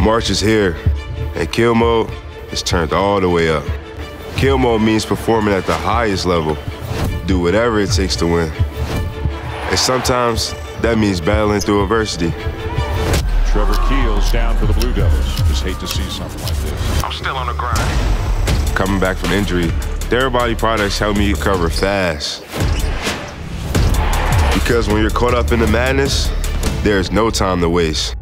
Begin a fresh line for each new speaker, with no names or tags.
March is here, and kill mode is turned all the way up. Kill mode means performing at the highest level. Do whatever it takes to win. And sometimes that means battling through adversity.
Trevor Keels down for the Blue Devils. Just hate to see something like this.
I'm still on the grind.
Coming back from injury, Therabody products help me recover fast. Because when you're caught up in the madness, there's no time to waste.